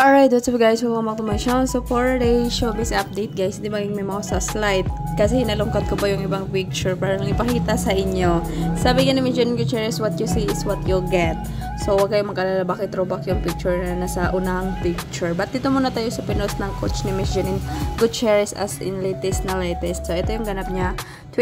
Alright, what's up guys? Welcome back to my channel. So for today's showbiz update guys, di ba yung may mga sa slide? Kasi hinalungkat ko pa yung ibang picture para lang ipakita sa inyo. Sabi nga ni Michelle Gutierrez, what you see is what you'll get. So huwag kayong magkalala bakit throwback yung picture na nasa unang picture. But dito muna tayo sa pinost ng coach ni Michelle Gutierrez as in latest na latest. So ito yung ganap niya.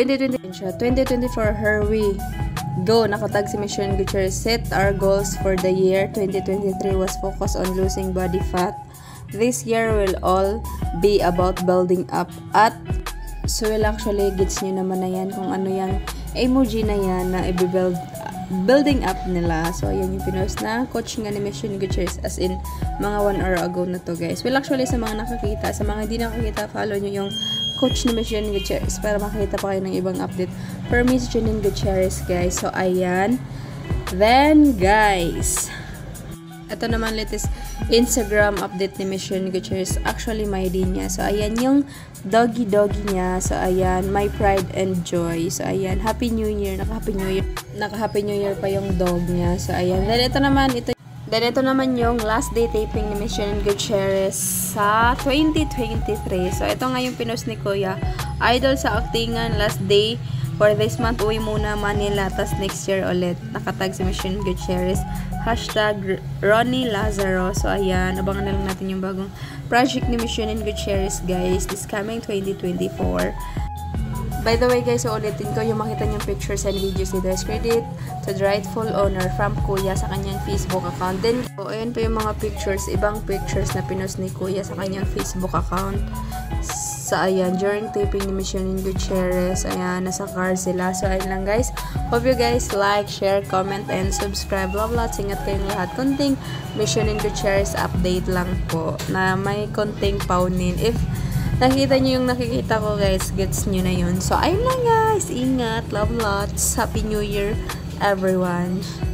2024 Here We Go. Nakatag si Michelle Gutierrez. Set our goals for the year 2023 was focused on losing body fat. This year will all be about building up. At so well actually gets nyo naman na yan kung ano yung emoji na yan na building up nila. So ayan yung pinost na coach nga ni Michelle Gutierrez as in mga 1 hour ago na to guys. Well actually sa mga nakakita, sa mga hindi nakakita, follow nyo yung coach ni Michelle Gutierrez para makita pa kayo ng ibang update for Miss Janine Gutierrez guys. So ayan. Then guys, ito naman latest Instagram update ni Michelle Gutierrez. Actually my din niya. So ayan yung doggy niya. So ayan, my pride and joy. So ayan, Happy New Year. Naka-Happy New Year pa yung dog niya. So ayan. Then ito naman yung last day taping ni Michelle Gutierrez sa 2023. So ito nga yung pinost ni Kuya. Idol sa actingan, last day for this month, uwi muna Manila, tas next year ulit. Nakatag si Michelle Gutierrez. Hashtag Ronnie Lazaro. So ayan, abangan na lang natin yung bagong project ni Michelle Gutierrez guys. This coming 2024. By the way guys, so ulitin ko yung makita niyong pictures and videos dito is credit to the rightful owner from Kuya sa kanyang Facebook account. Then, so, ayan pa yung mga pictures, ibang pictures na pinost ni Kuya sa kanyang Facebook account. Sa ayan, during taping ni Michelle Gutierrez, ayan, nasa car sila. So, ayan lang guys. Hope you guys like, share, comment, and subscribe. Love lots. Ingat kayong lahat. Konting Michelle Gutierrez update lang po na may konting paunin. If nakita nyo yung nakikita ko guys, gets nyo na yun. So, ayun lang guys. Ingat. Love lots. Happy New Year everyone.